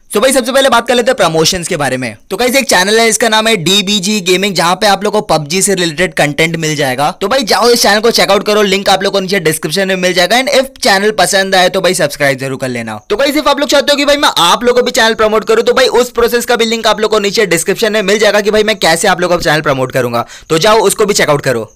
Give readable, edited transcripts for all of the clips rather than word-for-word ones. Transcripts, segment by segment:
तो भाई सबसे पहले बात कर लेते हैं प्रमोशंस के बारे में। तो गाइस एक चैनल है, इसका नाम है DBG गेमिंग, जहां पे आप लोग को PUBG से रिलेटेड कंटेंट मिल जाएगा। तो भाई जाओ इस चैनल को चेकआउट करो, लिंक आप लोग को नीचे डिस्क्रिप्शन में मिल जाएगा। एंड इफ चैनल पसंद आए तो भाई सब्सक्राइब जरूर कर लेना। तो गाइस इफ आप लोग चाहते हो कि भाई मैं आप लोगों को भी चैनल प्रमोट करूं, तो भाई उस प्रोसेस का भी लिंक आप लोग को नीचे डिस्क्रिप्शन में मिल जाएगा कि भाई मैं कैसे आप लोगों को चैनल प्रमोट करूंगा। तो जाओ उसको भी चेकआउट करो।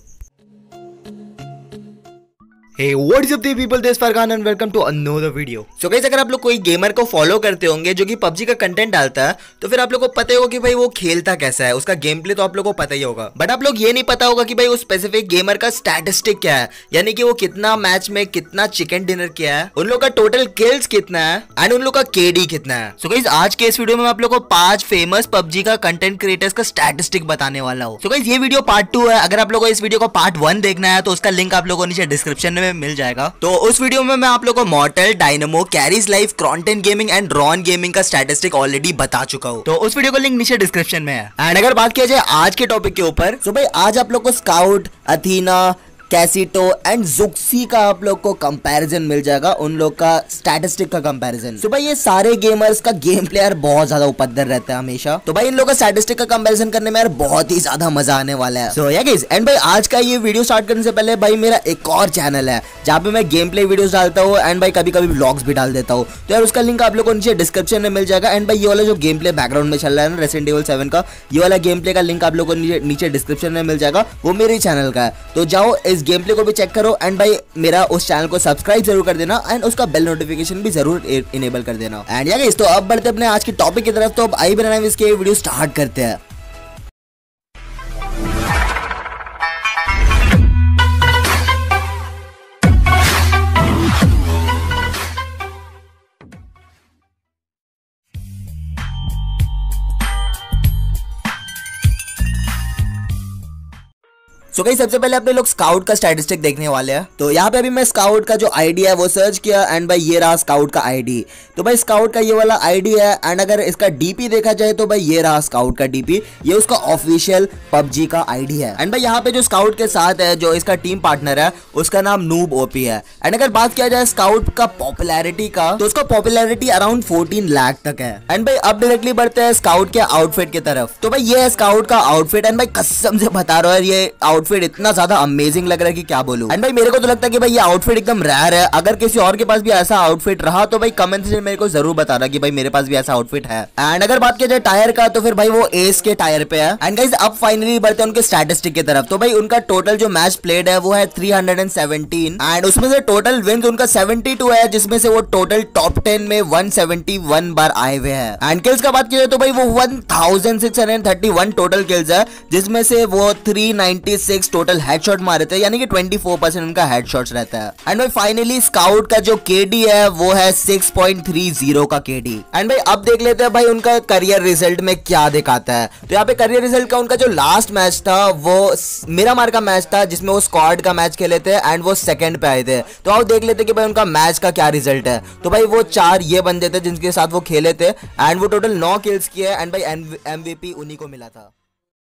Hey, what is up people, this is Farhan and welcome to another video। So guys, अगर आप लोग कोई गेमर को फॉलो करते होंगे जो कि PUBG का कंटेंट डालता है, तो फिर आप लोग को पता होगा कि भाई वो खेलता कैसा है, उसका गेम प्ले तो आप लोग को पता ही होगा। बट आप लोग ये नहीं पता होगा कि भाई उस स्पेसिफिक गेमर का स्टैटिस्टिक क्या है, यानी कि वो कितना मैच में कितना चिकन डिनर किया है, उन लोग का टोटल किल्स कितना है एंड उन लोग का KD कितना है। सो गाइस आज के इस वीडियो में मैं आप लोग को 5 फेमस PUBG का कंटेंट क्रिएटर्स का स्टैटिस्टिक बताने वाला हूँ। सो गाइस ये वीडियो पार्ट 2 है। अगर आप लोग को इस वीडियो को पार्ट 1 देखना है तो उसका लिंक आप लोग को नीचे डिस्क्रिप्शन में मिल जाएगा। तो उस वीडियो में मैं आप लोगों को Mortal, Dynamo, Carry's life, Kronten gaming and Ron gaming का स्टैटिस्टिक ऑलरेडी बता चुका हूं। तो उस वीडियो का लिंक नीचे डिस्क्रिप्शन में है। एंड अगर बात किया जाए आज के टॉपिक के ऊपर, तो भाई आज आप लोग को स्काउट, अथीना, कैसिटो एंड जुक्सी का आप लोग को कंपैरिजन मिल जाएगा, उन लोग का स्टैटिस्टिक का कंपैरिजन। तो भाई ये सारे गेमर्स का गेम प्ले यार बहुत ज्यादा उपद्रव रहता है हमेशा। तो भाई इन लोग का स्टैटिस्टिक का कंपैरिजन करने में यार बहुत ही ज्यादा मजा आने वाला है। सो या गाइस, एंड भाई आज का ये वीडियो स्टार्ट करने से पहले भाई मेरा एक और चैनल है जहाँ पे मैं गेम प्ले वीडियोस डालता हूँ एंड भाई कभी कभी व्लॉग्स भी डाल देता हूँ। तो यार उसका लिंक आप लोग को नीचे डिस्क्रिप्शन में मिल जाएगा। एंड भाई ये वाला जो गेम प्ले बैकग्राउंड में चल रहा है ना, रेसिडेंट एविल 7 का, ये वाला गेम प्ले का लिंक आप लोग को नीचे डिस्क्रिप्शन में मिल जाएगा, वो मेरे चैनल का है। तो जाओ इस गेम प्ले को भी चेक करो एंड भाई मेरा उस चैनल को सब्सक्राइब जरूर कर देना एंड उसका बेल नोटिफिकेशन भी जरूर इनेबल कर देना। एंड या गाइस, तो अब बढ़ते अपने आज की टॉपिक की तरफ। तो अब आई बिना इसके वीडियो स्टार्ट करते हैं। सो गाइस सबसे पहले अपने लोग स्काउट का स्टैटिस्टिक देखने वाले हैं। तो यहाँ पे अभी मैं स्काउट का जो आईडी है वो सर्च किया एंड भाई ये रहा स्काउट का आईडी। तो भाई स्काउट का ये वाला आईडी है एंड अगर इसका डीपी देखा जाए तो भाई ये रहा स्काउट का डीपी, ये उसका ऑफिशियल PUBG का आईडी है। एंड भाई यहाँ पे जो स्काउट के साथ है, जो इसका टीम पार्टनर है, उसका नाम नूब ओपी है। एंड अगर बात किया जाए स्काउट का पॉपुलैरिटी का, तो उसका पॉपुलैरिटी अराउंड 14 लाख तक है। एंड भाई अब डायरेक्टली बढ़ते हैं स्काउट के आउटफिट की तरफ। तो भाई ये है स्काउट का आउटफिट एंड भाई कसम से बता रहा हूँ ये आउटफिट इतना ज्यादा अमेजिंग लग रहा है कि क्या बोलूं। एंड भाई मेरे को तो लगता है कि भाई ये आउटफिट एकदम रेयर है। अगर किसी और के पास भी ऐसा आउटफिट रहा तो भाई कमेंट सेक्शन में मेरे को जरूर बताना कि भाई मेरे पास भी ऐसा आउटफिट है। एंड अगर बात किया जाए टायर का, तो फिर भाई वो एस के टायर पे है। एंड गाइस अब फाइनली बढ़ते हैं उनके स्टैटिस्टिक की तरफ। तो भाई उनका टोटल जो मैच प्लेड है वो है 317 एंड उसमें से टोटल विन्स उनका 72 है, जिसमें से वो टोटल टॉप 10 में 171 बार आए हुए हैं। एंड किल्स का बात किया जाए तो भाई वो 1631 टोटल किल्स है, जिसमें से वो 396 टोटल हेडशॉट मारे थे, यानी कि 24% उनका हेडशॉट्स रहता है। एंड भाई फाइनली स्काउट का जो KD है वो है 6.30 का KD। एंड भाई अब देख लेते हैं भाई उनका करियर रिजल्ट में क्या दिखाता है। तो यहाँ पे करियर रिजल्ट का उनका जो लास्ट मैच था वो मिरामार का मैच था, जिसमें वो स्क्वाड का मैच खेले थे एंड वो सेकंड पे आए थे। तो आओ देख लेते कि भाई उनका मैच का क्या रिजल्ट है। तो भाई वो 4 ये बंदे थे जिनके साथ वो खेले थे एंड वो टोटल 9 किल्स किए एंड भाई MVP उन्हीं को मिला था।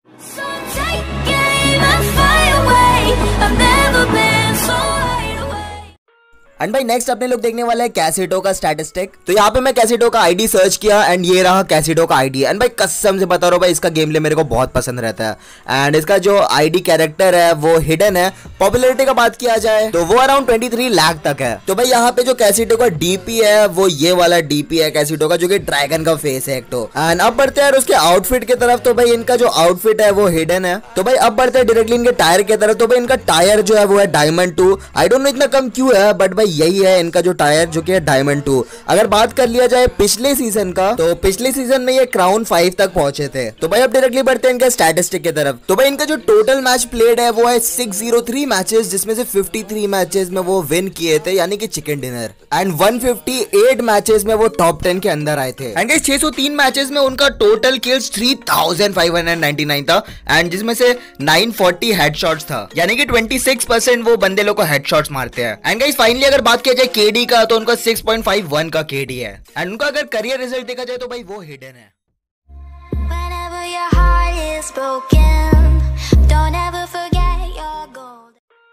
I've never been so wide away। And भाई नेक्स्ट अपने लोग देखने वाले हैं कैसिटो का स्टैटिस्टिक। तो यहाँ पे मैं कैसिटो का आईडी सर्च किया एंड ये रहा कैसिटो का आईडी। एंड भाई कसम से बता रहा हूँ भाई इसका गेम प्ले मेरे को बहुत पसंद रहता है एंड इसका जो आईडी कैरेक्टर है वो हिडन है। पॉपुलैरिटी का बात किया जाए तो वो अराउंड 23 लाख तक है। तो भाई यहाँ पे जो कैसिटो का डीपी है वो ये वाला डीपी है कैसिटो का, जो कि ड्रैगन का फेस है एक तो। एंड अब बढ़ते हैं उसके आउटफिट की तरफ। तो भाई इनका जो आउटफिट है वो हिडन है। तो भाई अब बढ़ते हैं डायरेक्टली इनके टायर की तरफ। तो भाई इनका टायर जो है वो है डायमंड 2। आई डोंट नो इतना कम क्यों है, बट भाई यही है इनका जो टायर, जो कि है डायमंड 2। अगर बात कर लिया जाए पिछले सीजन का, तो पिछले सीजन में ये क्राउन 5 तक पहुंचे थे। तो भाई अब डायरेक्टली बढ़ते हैं इनके स्टैटिस्टिक की तरफ। तो भाई इनका जो टोटल मैच प्लेड है वो है 603 मैचेस, जिसमें से 53 मैचेस में वो विन किए थे, यानी कि चिकन डिनर। एंड 158 मैचेस में वो टॉप 10 के अंदर आए थे। एंड 603 मैचेस में उनका टोटल किल्स 3599 था एंड जिसमें से 940 हेडशॉट्स था, यानी कि 26% वो बंदे लोग को हेडशॉट्स मारते हैं। एंड गाइस फाइनली अगर बात किया जाए KD का, तो उनका 6.51 का KD है। एंड उनका अगर करियर रिजल्ट देखा जाए तो भाई वो हिडन है। Whenever your heart is broken, don't ever forget your goal।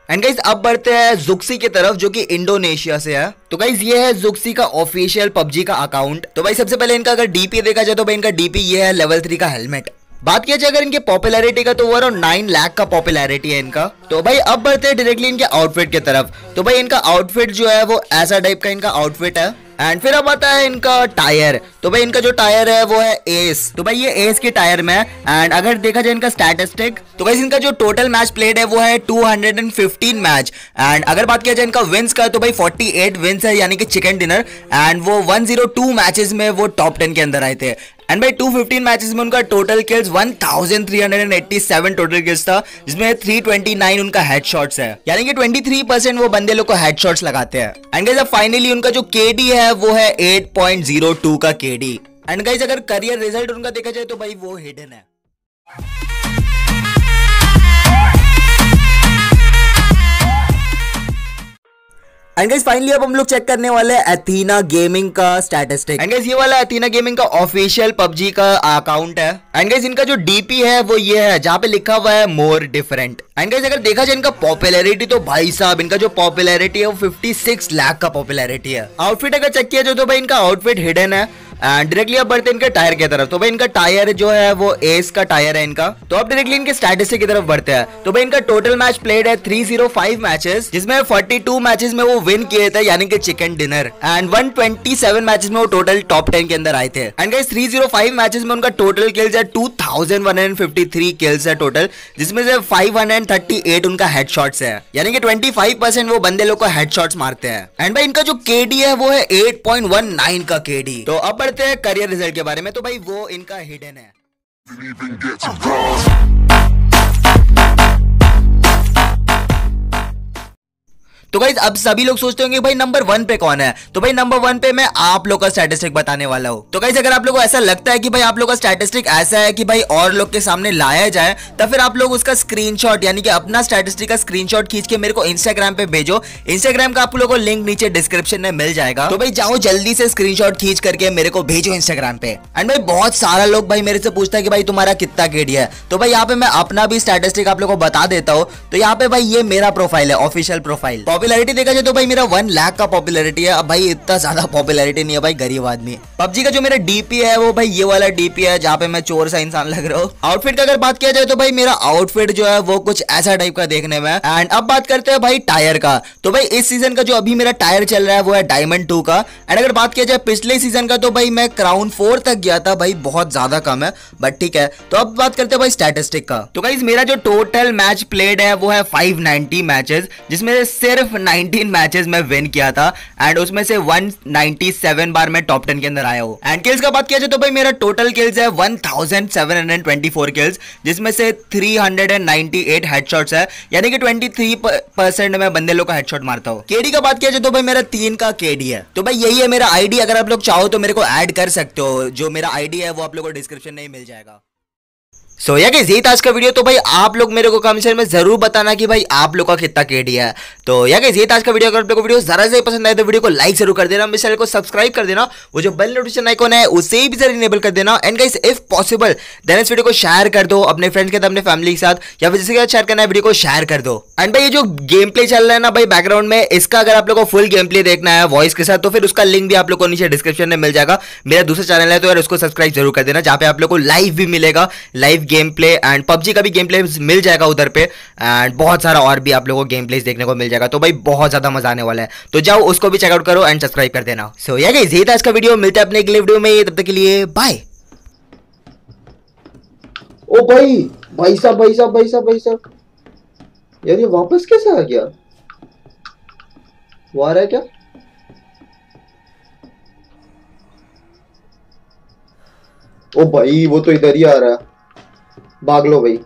And guys अब बढ़ते हैं जुक्सी की तरफ जो कि इंडोनेशिया से है। तो गाइस ये है जुक्सी का ऑफिशियल पबजी का अकाउंट। तो भाई सबसे पहले इनका अगर डीपी देखा जाए तो भाई इनका डीपी ये है लेवल 3 का हेलमेट। बात किया जाए अगर इनके पॉपुलैरिटी का तो वो अराउंड 9 लाख का पॉपुलैरिटी है इनका। तो भाई अब बढ़ते हैं डायरेक्टली इनके आउटफिट की तरफ। तो भाई इनका आउटफिट जो है वो ऐसा टाइप का इनका आउटफिट है। एंड फिर अब आता है इनका टायर। तो भाई इनका जो टायर है वो है एस। तो भाई ये एस के टायर में है। एंड अगर देखा जाए इनका स्टैटिस्टिक तो भाई इनका जो टोटल मैच प्लेड है वो है 215 मैच। एंड अगर बात किया जाए इनका विंस का तो भाई 48 विंस है यानी कि चिकन डिनर। एंड वो 102 मैचेस में वो टॉप 10 के अंदर आए थे। एंड भाई 215 मैचेस में उनका टोटल किल्स 1387 टोटल किल्स था, जिसमें 329 उनका हेडशॉट्स है, यानी कि 23% वो बंदे लोग को हेडशॉट्स लगाते हैं। एंड गाइस अब फाइनली उनका जो केडी है वो है 8.02 का केडी। एंड गाइस अगर करियर रिजल्ट उनका देखा जाए तो भाई वो हिडन है। एंड गाइस फाइनली अब हम लोग चेक करने वाले हैं एथीना गेमिंग का स्टैटिस्टिक। एंड गाइस ये वाला एथीना गेमिंग का ऑफिशियल पबजी का अकाउंट है। एंड गाइस इनका जो डीपी है वो ये है जहां पे लिखा हुआ है मोर डिफरेंट। एंड गाइस अगर देखा जाए इनका पॉपुलैरिटी तो भाई साहब इनका जो पॉपुलैरिटी है वो 56 लाख का पॉपुलैरिटी है। आउटफिट अगर चेक किया जाए तो भाई इनका आउटफिट हिडन है। एंड डायरेक्टली अब बढ़ते हैं इनके टायर की तरफ। तो भाई इनका टायर जो है वो एस का टायर है इनका। तो अब डायरेक्टली इनके स्टैटिस्टिक की तरफ बढ़ते हैं। तो भाई इनका टोटल मैच प्लेड है 305 मैचेस, जिसमें 42 मैचेस में वो विन किए थे यानी कि चिकन डिनर। एंड 127 मैचेस में वो टोटल टॉप 10 के अंदर आए थे। एंड गाइस 305 मैचेस में उनका टोटल किल्स है 2153 किल्स है टोटल, जिसमें से 538 उनका हेडशॉट्स है, यानी कि 25% वो बंदे लोग को हेडशॉट्स मारते हैं। एंड भाई इनका जो केडी है वो है 8.19 का केडी। तो अब बढ़ते हैं करियर रिजल्ट के बारे में। तो भाई वो इनका हिडन है। तो गाइस अब सभी लोग सोचते होंगे भाई नंबर 1 पे कौन है। तो भाई नंबर 1 पे मैं आप लोग का स्टैटिस्टिक बताने वाला हूँ। तो गाइस अगर आप लोग को ऐसा लगता है कि भाई आप लोग का स्टैटिस्टिक ऐसा है कि भाई और लोग के सामने लाया जाए, तो फिर आप लोग उसका स्क्रीनशॉट यानी कि अपना स्टैटिस्टिक का स्क्रीनशॉट खींच के मेरे को इंस्टाग्राम पे भेजो। इंस्टाग्राम का आप लोगों को लिंक नीचे डिस्क्रिप्शन में मिल जाएगा। तो भाई जाओ जल्दी से स्क्रीनशॉट खींच करके मेरे को भेजो इंस्टाग्राम पे। एंड भाई बहुत सारा लोग भाई मेरे से पूछता है कि भाई तुम्हारा कितना केडी है। तो भाई यहाँ पे मैं अपना भी स्टैटिस्टिक आप लोग को बता देता हूँ। तो यहाँ पे भाई ये मेरा प्रोफाइल है, ऑफिशियल प्रोफाइल। पॉपुलैरिटी देखा जाए तो भाई मेरा 1 लाख का पॉपुलैरिटी है। अब भाई इतना ज्यादा पॉपुलैरिटी नहीं है भाई, गरीब आदमी। पबजी का जो मेरा डीपी है वो भाई ये वाला डीपी है जहाँ पे मैं चोर सा इंसान लग रहा हूँ। आउटफिट का अगर बात किया जाए तो भाई मेरा आउटफिट जो है वो कुछ ऐसा टाइप का देखने में। एंड अब बात करते हैं भाई टायर का। तो भाई इस सीजन का जो अभी मेरा टायर चल रहा है वो है डायमंड 2 का। एंड अगर बात किया जाए पिछले सीजन का तो भाई मैं क्राउन 4 तक गया था भाई, बहुत ज्यादा कम है बट ठीक है। तो अब बात करते हैं भाई स्टैटिस्टिक का। तो गाइस मेरा जो टोटल मैच प्लेड है वो है 590 मैचेस, जिसमें सिर्फ 19 मैचेस में विन किया था। एंड उसमें से 197 बार मैं टॉप 10 के अंदर आया हूं। एंड किल्स का बात किया जाए तो भाई मेरा टोटल किल्स है 1724 किल्स, जिसमें से 398 हेडशॉट्स है, यानी कि 23% में बंदे लोग का हेडशॉट मारता हूं। केडी का बात किया जाए तो भाई मेरा 3 का केडी है। तो भाई यही है मेरा आईडी। अगर आप लोग चाहो तो मेरे को ऐड कर सकते हो। जो मेरा आईडी है वो आप लोग को डिस्क्रिप्शन में ही मिल जाएगा। सो या गाइस ये था आज का वीडियो। तो भाई आप लोग मेरे को कमेंट में जरूर बताना कि भाई आप लोग का कितना केडी है। तो या गाइस ये था आज का वीडियो। अगर आप लोग को वीडियो जरा से पसंद आए तो वीडियो को लाइक जरूर कर देना, मेरे चैनल को सब्सक्राइब कर देना, वो जो बेल नोटिफिकेशन आइकॉन है उसे भी जरूर इनेबल कर देना। And guys if possible then इस वीडियो को शेयर कर दो अपने फ्रेंड्स के साथ, अपने फैमिली के साथ, या फिर जिसके साथ शेयर करना है वीडियो को शेयर कर दो। एंड भाई ये जो गेम प्ले चल रहा है ना भाई बैकग्राउंड में, इसका अगर आप लोग को फुल गेम प्ले देखना है वॉइस के साथ तो फिर उसका लिंक भी आप लोग को नीचे डिस्क्रिप्शन में मिल जाएगा। मेरा दूसरा चैनल है तो यार उसको सब्सक्राइब जरूर कर देना, जहाँ पे आप लोग को लाइव भी मिलेगा, live game play and PUBG का भी गेम प्ले मिल जाएगा उधर पे। एंड बहुत सारा और भी आप लोगों को गेम प्लेस देखने को मिल जाएगा। तो भाई बहुत ज्यादा मजा आने वाला है, तो जाओ उसको भी चेकआउट करो एंड सब्सक्राइब कर देना। सो या गाइस ये था आज का वीडियो। मिलते हैं अपने अगले वीडियो में, तब तक के लिए बाय। ओ भाई साहब यार ये वापस कैसे आ गया? वो आ रहा है क्या? ओ भाई वो तो इधर ही आ रहा है, भाग लो भाई।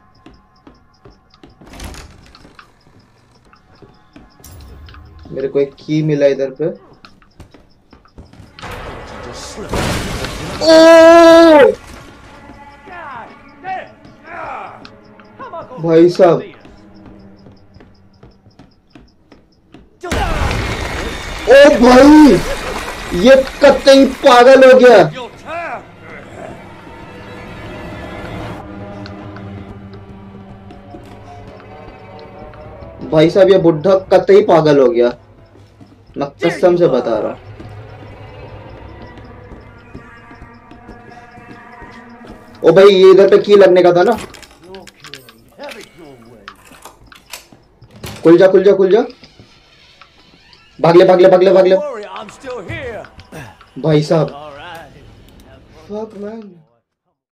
मेरे को एक की मिला इधर पे। ओ भाई साहब, ओ भाई ये कतई पागल हो गया। भाई साहब ये बुढ़ा कतई पागल हो गया, मैं कसम से बता रहा हूँ। ओ भाई ये इधर पे की लगने का था ना। खुल जा खुल जा खुल जा, भागले भागले भागले भागले। भाई साहब, fuck man।